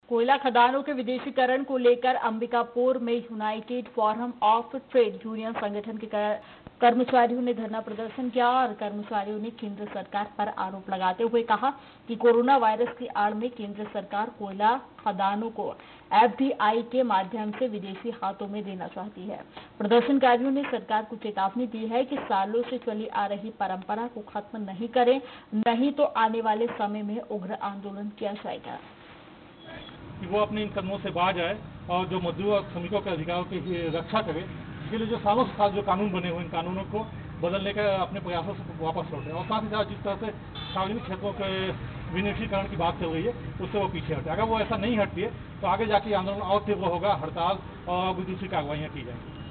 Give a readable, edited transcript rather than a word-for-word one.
कोयला खदानों के विदेशीकरण को लेकर अंबिकापुर में united forum of trade union संगठन के कर्मचारियों ने धरना प्रदर्शन किया और कर्मचारियों ने केंद्र सरकार पर आरोप लगाते हुए कहा कि कोरोना वायरस की आड़ में केंद्र सरकार कोयला खदानों को एफडीआई के माध्यम से विदेशी हाथों में देना चाहती है। प्रदर्शनकारियों ने सरकार को चेतावनी दी है कि सालों से चली आ रही परंपरा को खत्म नहीं करें, नहीं तो आने वाले समय में उग्र आंदोलन किया जाएगा। कि वो अपने इन कदमों से बाज आए और जो मजदूर और श्रमिकों के अधिकारों की रक्षा करे। इसके लिए जो सालों साल जो कानून बने हुए इन कानूनों को बदलने का अपने प्रयासों से वापस लौटे और साथ ही साथ जिस तरह से सार्वजनिक क्षेत्रों के विनिवेशीकरण की बात चल रही है उससे वो पीछे हटे। अगर वो ऐसा नहीं हटती है तो आगे जाके आंदोलन और तीव्र होगा, हड़ताल और दूसरी कार्रवाइयाँ की जाएंगी।